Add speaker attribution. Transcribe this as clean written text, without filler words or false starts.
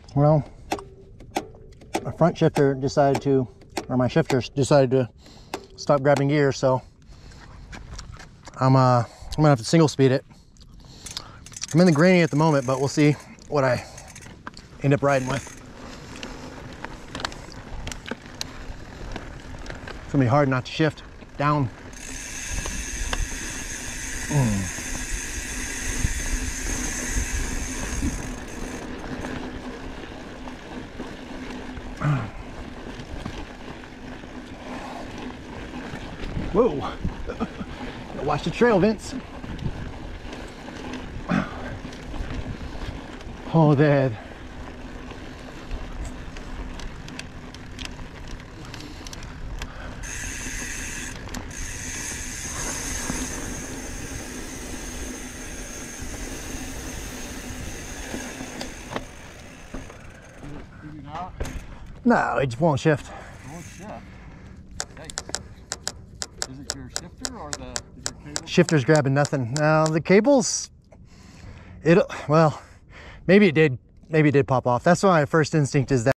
Speaker 1: Well, my front shifter decided to, or my shifters decided to stop grabbing gear, so I'm gonna have to single speed it. I'm in the granny at the moment, but we'll see what I end up riding with. It's gonna be hard not to shift down. Whoa. Gotta watch the trail, Vince. Oh, Dad. No, it just won't shift.
Speaker 2: It won't shift. Yikes. Is it your shifter or is your cable?
Speaker 1: Shifter's grabbing nothing. Now the cables, well, maybe it did pop off. That's why my first instinct is that